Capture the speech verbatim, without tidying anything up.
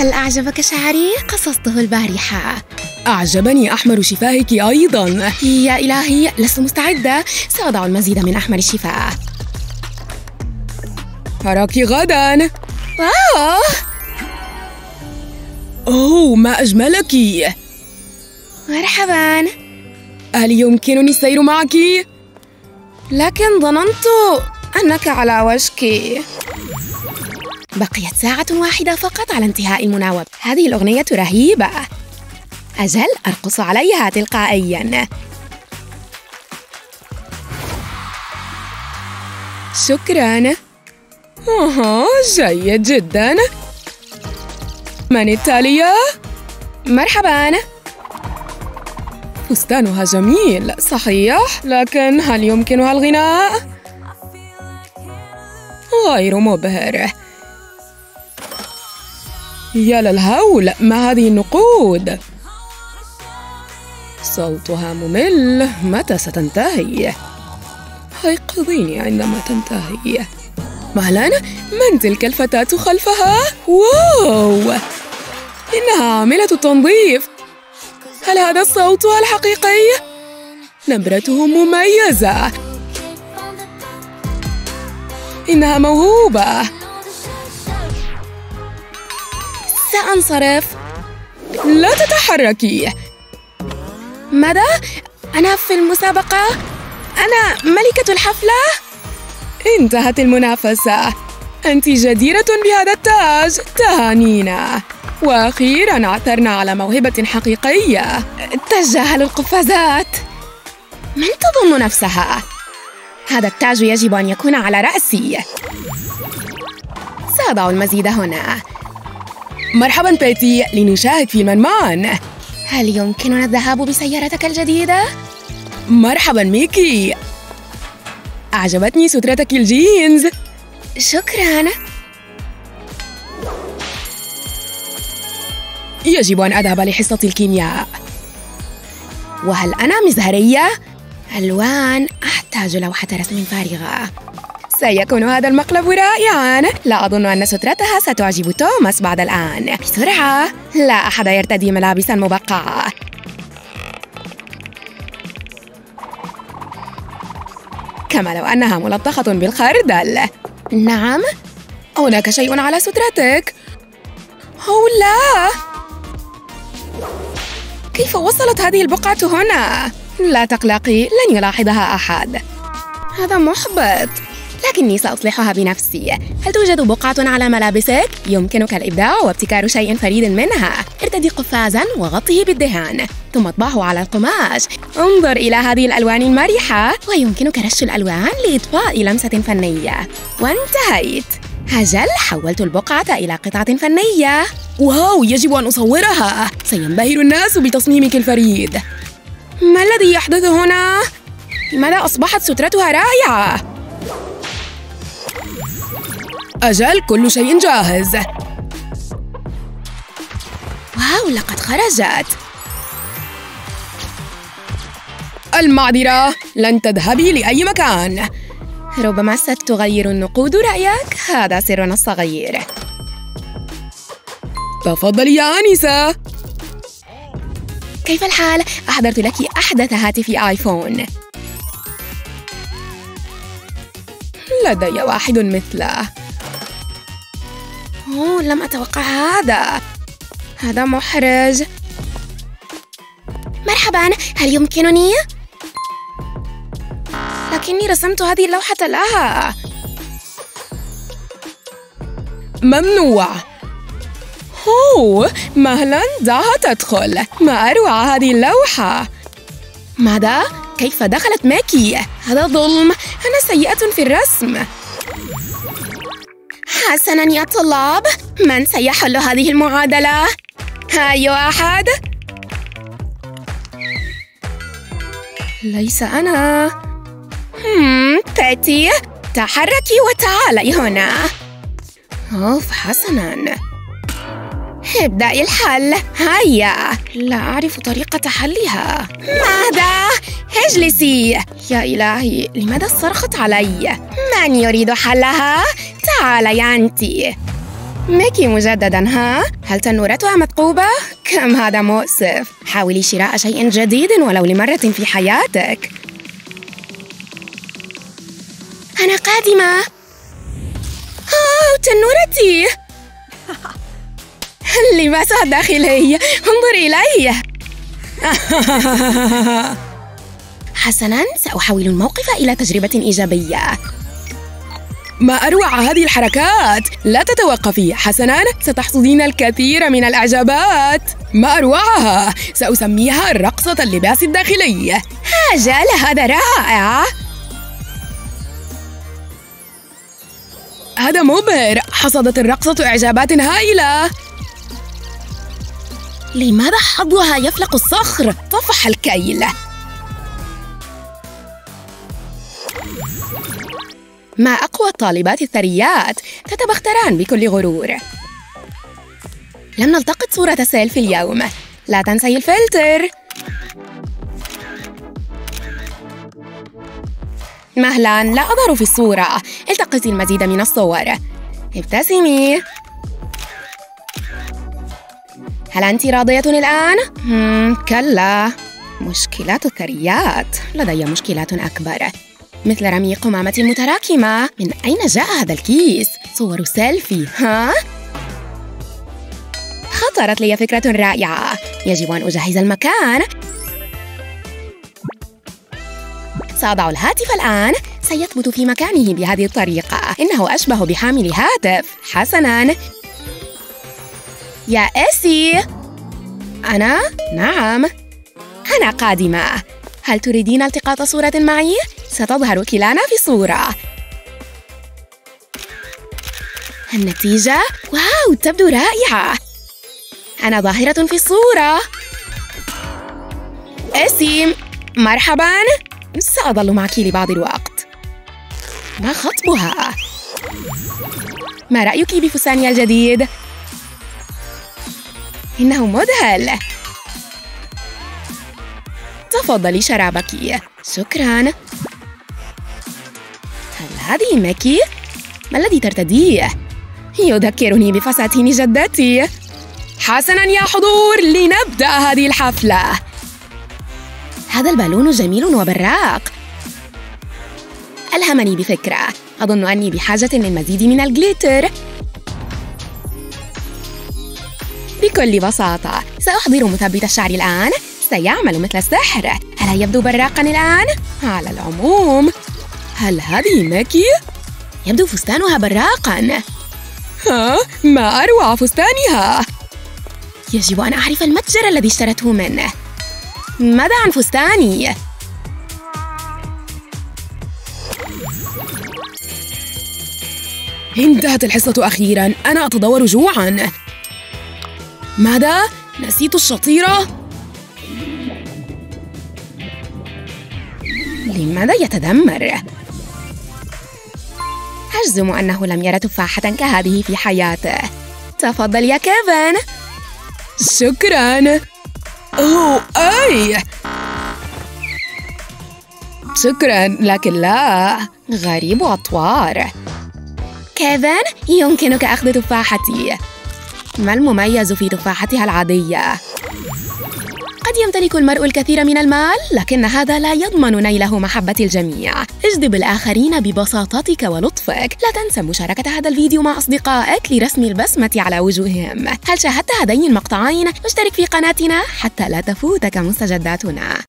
هل أعجبك شعري؟ قصصته البارحة. أعجبني أحمر شفاهك أيضاً. يا إلهي، لست مستعدة. سأضع المزيد من أحمر الشفاه. أراك غداً. أوه أوه، ما أجملك. مرحباً. هل يمكنني السير معك؟ لكن ظننت أنك على وشك. بقيت ساعة واحدة فقط على انتهاء المناوب. هذه الأغنية رهيبة. أجل، أرقص عليها تلقائياً. شكراً. أوه، جيد جداً. من التالية؟ مرحباً. فستانها جميل، صحيح، لكن هل يمكنها الغناء؟ غير مبهر. يا للهول، ما هذه النقود؟ صوتها ممل. متى ستنتهي؟ أيقظيني عندما تنتهي. مهلاً، من تلك الفتاة خلفها؟ واو، إنها عاملة التنظيف. هل هذا صوتها الحقيقي؟ نبرته مميزة. إنها موهوبة. سأنصرف. لا تتحركي. ماذا؟ أنا في المسابقة؟ أنا ملكة الحفلة؟ انتهت المنافسة. أنت جديرة بهذا التاج. تهانينا، وأخيراً عثرنا على موهبة حقيقية. تجاهلوا القفازات. من تظن نفسها؟ هذا التاج يجب أن يكون على رأسي. سأضع المزيد هنا. مرحباً بيتي، لنشاهد فيلماً معاً. هل يمكننا الذهاب بسيارتك الجديدة؟ مرحباً ميكي، أعجبتني سترتك الجينز. شكراً. يجب أن أذهب لحصة الكيمياء. وهل أنا مزهرية؟ ألوان، أحتاج لوحة رسم فارغة. سيكون هذا المقلب رائعاً. لا أظن أن سترتها ستعجب توماس بعد الآن. بسرعة، لا أحد يرتدي ملابساً مبقعة. كما لو أنها ملطخة بالخردل. نعم، هناك شيء على سترتك. أوه لا، كيف وصلت هذه البقعة هنا؟ لا تقلقي، لن يلاحظها أحد. هذا محبط، لكني سأصلحها بنفسي. هل توجد بقعة على ملابسك؟ يمكنك الإبداع وابتكار شيء فريد منها. ارتدي قفازاً وغطه بالدهان، ثم اطبعه على القماش. انظر إلى هذه الألوان المرحة، ويمكنك رش الألوان لإضفاء لمسة فنية. وانتهيت. أجل، حولت البقعة إلى قطعة فنية. واو، يجب أن أصورها. سينبهر الناس بتصميمك الفريد. ما الذي يحدث هنا؟ لماذا أصبحت سترتها رائعة؟ أجل، كل شيء جاهز. واو، لقد خرجت. المعذرة، لن تذهبي لأي مكان. ربما ستغير النقود رأيك. هذا سرنا الصغير. تفضلي يا آنسة. كيف الحال؟ أحضرت لك أحدث هاتف آيفون. لدي واحد مثله. أوه، لم أتوقع هذا. هذا محرج. مرحباً، هل يمكنني؟ لكني رسمت هذه اللوحة لها. ممنوع. أوه، مهلاً، دعها تدخل. ما أروع هذه اللوحة. ماذا؟ كيف دخلت ماكي؟ هذا ظلم. أنا سيئة في الرسم. حسناً يا طلاب، من سيحل هذه المعادلة؟ أي واحد؟ ليس أنا. هم، بيتي، تحركي وتعالي هنا. أوف، حسناً. ابدأي الحل. هيا. لا أعرف طريقة حلها. ماذا؟ اجلسي. يا إلهي، لماذا صرخت علي؟ من يريد حلها؟ تعالي أنت. ميكي مجدداً، ها؟ هل تنورتها مثقوبة؟ كم هذا مؤسف. حاولي شراء شيء جديد ولو لمرة في حياتك. أنا قادمة. أوه، تنورتي. لباسها الداخلي، انظر إلي. حسناً، سأحول الموقف إلى تجربة إيجابية. ما أروع هذه الحركات! لا تتوقفي. حسناً، ستحصدين الكثير من الإعجابات. ما أروعها! سأسميها رقصة اللباس الداخلي. أجل، هذا رائع. هذا مبهر. حصدت الرقصة إعجابات هائلة. لماذا حظها يفلق الصخر؟ طفح الكيل. ما أقوى الطالبات الثريات، تتبختران بكل غرور. لم نلتقط صورة سيلفي اليوم. لا تنسي الفلتر. مهلاً، لا أظهر في الصورة. التقطي المزيد من الصور. ابتسمي. هل أنت راضية الآن؟ مم، كلا. مشكلات الثريات. لدي مشكلات أكبر، مثل رمي قمامة متراكمة. من أين جاء هذا الكيس؟ صور سيلفي، ها؟ خطرت لي فكرة رائعة. يجب أن أجهز المكان. سأضع الهاتف الآن. سيثبت في مكانه بهذه الطريقة. إنه أشبه بحامل هاتف. حسناً. يا إيسي. أنا؟ نعم. أنا قادمة. هل تريدين التقاط صورة معي؟ ستظهر كلانا في صورة. النتيجة؟ واو، تبدو رائعة. أنا ظاهرة في الصورة. إيسي، مرحباً. سأظل معك لبعض الوقت. ما خطبها؟ ما رأيك بفستاني الجديد؟ إنه مذهل. تفضلي شرابك. شكراً. هل هذه ميكي؟ ما الذي ترتديه؟ يذكرني بفساتين جدتي. حسناً يا حضور، لنبدأ هذه الحفلة. هذا البالون جميل وبراق. ألهمني بفكرة. أظن أني بحاجة للمزيد من الجليتر. بكل بساطة سأحضر مثبت الشعر الآن. سيعمل مثل السحر. ألا يبدو براقاً الآن؟ على العموم، هل هذه ميكي؟ يبدو فستانها براقاً. ها؟ ما أروع فستانها! يجب أن أعرف المتجر الذي اشترته منه. ماذا عن فستاني؟ انتهت الحصة أخيراً. أنا أتضور جوعاً. ماذا؟ نسيت الشطيرة؟ لماذا يتذمر؟ أجزم أنه لم يرى تفاحة كهذه في حياته. تفضل يا كيفن. شكراً. أوه، أي! شكراً، لكن لا. غريب أطوار. كيفن، يمكنك أخذ تفاحتي. ما المميز في تفاحتها العادية؟ قد يمتلك المرء الكثير من المال، لكن هذا لا يضمن نيله محبة الجميع. اجذب الآخرين ببساطتك ولطفك. لا تنسى مشاركة هذا الفيديو مع أصدقائك لرسم البسمة على وجوههم. هل شاهدت هذين المقطعين؟ اشترك في قناتنا حتى لا تفوتك مستجداتنا.